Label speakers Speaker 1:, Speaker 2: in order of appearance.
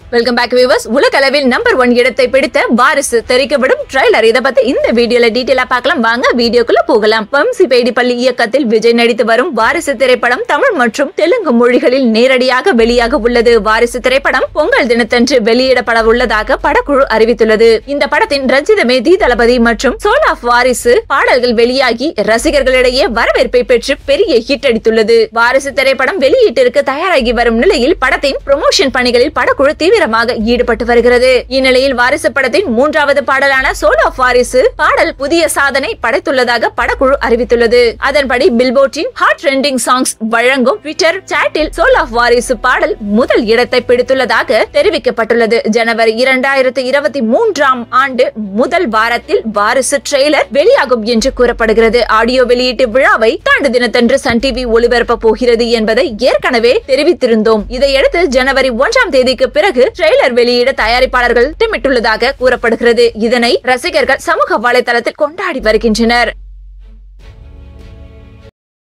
Speaker 1: Welcome back viewers. உலகளவில் number 1 இடத்தை பிடித்த வாரிசு தெரிவிக்கப்படும் ட்ரைலர். இத பத்தி இந்த வீடியோல டீடைலா பார்க்கலாம். வாங்க வீடியோக்குள்ள போகலாம். வம்சி பேடிப்பள்ளி இயக்கத்தில் விஜய் நடித்து வரும் வாரிசு திரைப்படம் தமிழ் மற்றும் தெலுங்கு மொழிகளில் நேரடியாக வெளியாக உள்ளது. வாரிசு திரைப்படம் பொங்கல் தினத்தன்று வெளியிடப்பட உள்ளதாக படக்குழு அறிவித்துள்ளது. இந்த படத்தின் ரஞ்சிதமே தளபதி மற்றும் சோல் ஆஃப் வாரிசு பாடல்கள் வெளியாகி ரசிகர்களிடையே வரவேற்பை பெற்று பெரிய ஹிட் அடித்துள்ளது. வாரிசு திரைப்படம் வெளியீட்டிற்கு தயாராகி வரும் நிலையில் படத்தின் ப்ரமோஷன் பணிகளில் படக்குழு தீவிரமாக ஈடுபட்டு வருகிறது. இந்நிலையில் வாரிசு படத்தின் 3வது பாடலான சோல் ஆஃப் வாரிசு பாடல் புதிய சாதனை படைத்துள்ளதாக படக்குழு அறிவித்துள்ளது. அதன்படி பில்போர்டின் ஹாட் ட்ரெண்டிங் சாங்ஸ் வழங்கும் ட்விட்டர் சாட்டில் சோல் ஆஃப் வாரிசு பாடல் முதல் இடத்தை பிடித்துள்ளதாக தெரிவிக்கப்பட்டுள்ளது. ஜனவரி 2023 ஆண்டு முதல் வாரத்தில் வாரிசு ட்ரெய்லர் வெளியாகும் என்று கூறப்படுகிறது. ஆடியோ வெளியீட்டு விழாவை தாண்டு தினத்தன்று சன் டிவி ஒளிபரப்ப போகிறது என்பதை ஏற்கனவே தெரிவித்திருந்தோம். இதையடுத்து ஜனவரி 1ஆம் தேதிக்கு பிறகு ட்ரெய்லர் வெளியிட தயாரிப்பாளர்கள் திட்டமிட்டுள்ளதாக கூறப்படுகிறது. இதனை ரசிகர்கள் சமூக வலைதளத்தில் கொண்டாடி வருகின்றனர்.